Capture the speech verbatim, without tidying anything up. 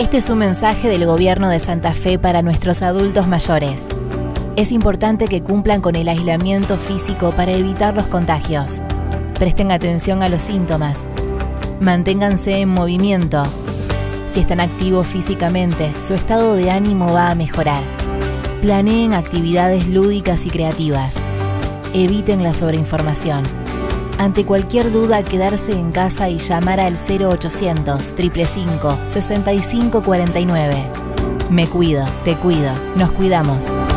Este es un mensaje del Gobierno de Santa Fe para nuestros adultos mayores. Es importante que cumplan con el aislamiento físico para evitar los contagios. Presten atención a los síntomas. Manténganse en movimiento. Si están activos físicamente, su estado de ánimo va a mejorar. Planeen actividades lúdicas y creativas. Eviten la sobreinformación. Ante cualquier duda, quedarse en casa y llamar al cero ochocientos, cinco cinco cinco, seis cinco cuatro nueve. Me cuido, te cuido, nos cuidamos.